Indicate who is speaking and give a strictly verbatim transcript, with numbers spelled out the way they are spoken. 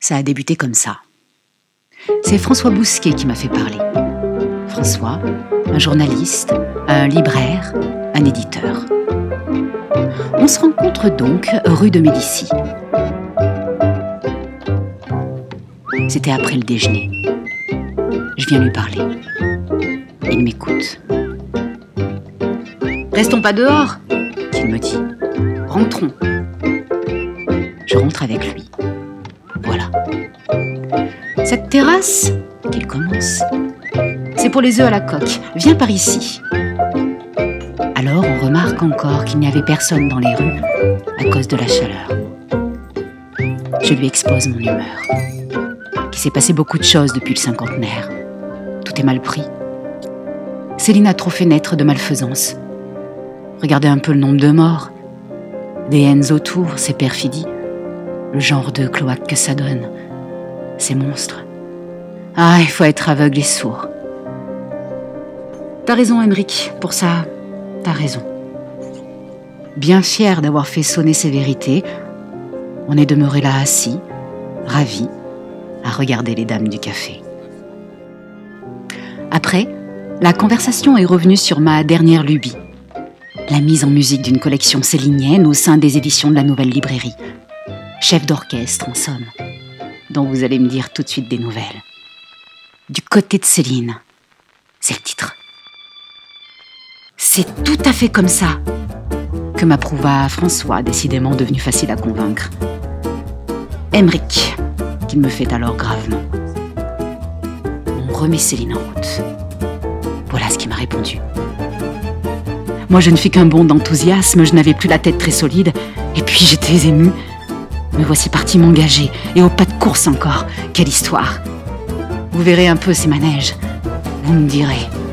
Speaker 1: Ça a débuté comme ça. C'est François Bousquet qui m'a fait parler. François, un journaliste, un libraire, un éditeur. On se rencontre donc rue de Médicis. C'était après le déjeuner. Je viens lui parler. Il m'écoute. « Restons pas dehors !» qu'il me dit. « Rentrons !» Je rentre avec lui. Voilà. Cette terrasse, qu'il commence, c'est pour les œufs à la coque. Viens par ici. Alors on remarque encore qu'il n'y avait personne dans les rues à cause de la chaleur. Je lui expose mon humeur. Qu'il s'est passé beaucoup de choses depuis le cinquantenaire. Tout est mal pris. Céline a trop fait naître de malfaisance. Regardez un peu le nombre de morts. Des haines autour, ces perfidies. Le genre de cloaque que ça donne. Ces monstres. Ah, il faut être aveugle et sourd. T'as raison, Emmerich. Pour ça, t'as raison. Bien fier d'avoir fait sonner ces vérités, on est demeuré là assis, ravis, à regarder les dames du café. Après, la conversation est revenue sur ma dernière lubie. La mise en musique d'une collection célinienne au sein des éditions de la Nouvelle Librairie. Chef d'orchestre, en somme, dont vous allez me dire tout de suite des nouvelles. Du côté de Céline, c'est le titre. C'est tout à fait comme ça que m'approuva François, décidément devenu facile à convaincre. Emmerich, qu'il me fait alors gravement. On remet Céline en route. Voilà ce qu'il m'a répondu. Moi, je ne fis qu'un bond d'enthousiasme, je n'avais plus la tête très solide, et puis j'étais émue. Me voici partie m'engager, et au pas de course encore. Quelle histoire! Vous verrez un peu ces manèges. Vous me direz.